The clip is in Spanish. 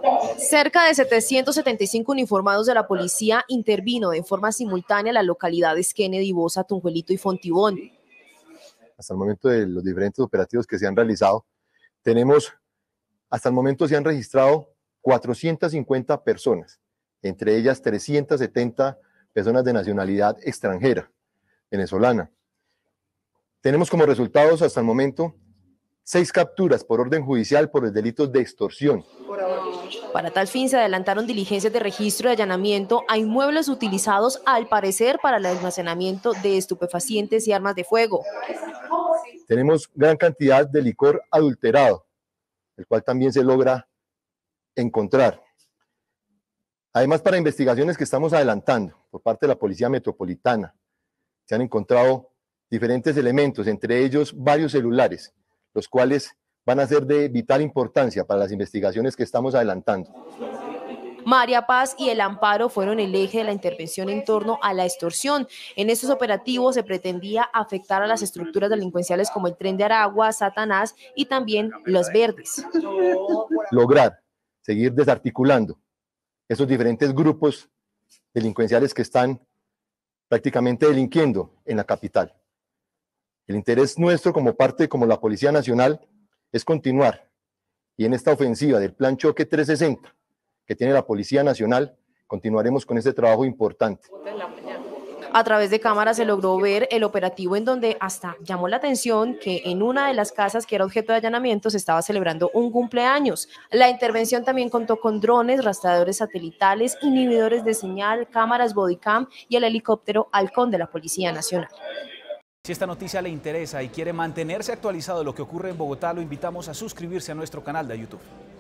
Cerca de 775 uniformados de la policía intervino de forma simultánea en las localidades Kennedy, Bosa, Tunjuelito y Fontibón. Hasta el momento de los diferentes operativos que se han realizado, hasta el momento se han registrado 450 personas, entre ellas 370 personas de nacionalidad extranjera, venezolana. Tenemos como resultados hasta el momento 6 capturas por orden judicial por los delitos de extorsión. Para tal fin se adelantaron diligencias de registro y allanamiento a inmuebles utilizados al parecer para el almacenamiento de estupefacientes y armas de fuego. Tenemos gran cantidad de licor adulterado, el cual también se logra encontrar. Además, para investigaciones que estamos adelantando por parte de la Policía Metropolitana, se han encontrado diferentes elementos, entre ellos varios celulares, los cuales van a ser de vital importancia para las investigaciones que estamos adelantando. María Paz y el amparo fueron el eje de la intervención en torno a la extorsión. En estos operativos se pretendía afectar a las estructuras delincuenciales como el Tren de Aragua, Satanás y también Los Verdes. Lograr seguir desarticulando esos diferentes grupos delincuenciales que están prácticamente delinquiendo en la capital. El interés nuestro como la Policía Nacional es continuar y en esta ofensiva del Plan Choque 360 que tiene la Policía Nacional, continuaremos con este trabajo importante. A través de cámaras se logró ver el operativo en donde hasta llamó la atención que en una de las casas que era objeto de allanamiento se estaba celebrando un cumpleaños. La intervención también contó con drones, rastreadores satelitales, inhibidores de señal, cámaras bodycam y el helicóptero Halcón de la Policía Nacional. Si esta noticia le interesa y quiere mantenerse actualizado de lo que ocurre en Bogotá, lo invitamos a suscribirse a nuestro canal de YouTube.